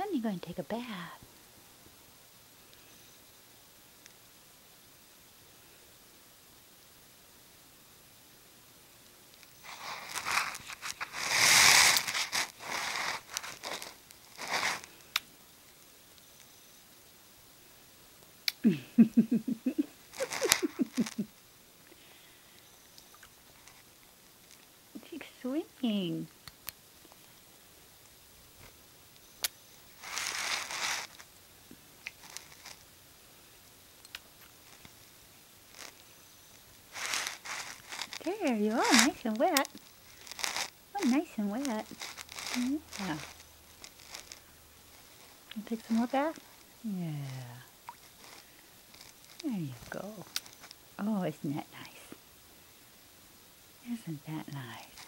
you're going to take a bath. She's swimming. There you are, nice and wet. Oh, nice and wet. Yeah. You take some more bath? Yeah. There you go. Oh, isn't that nice? Isn't that nice?